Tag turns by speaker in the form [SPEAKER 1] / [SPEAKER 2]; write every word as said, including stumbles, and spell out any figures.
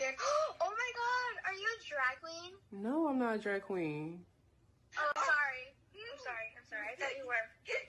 [SPEAKER 1] weird. Oh my god, are you a drag queen?
[SPEAKER 2] No, I'm not a drag queen.
[SPEAKER 1] Oh, sorry. I'm sorry. I'm sorry. I thought you were.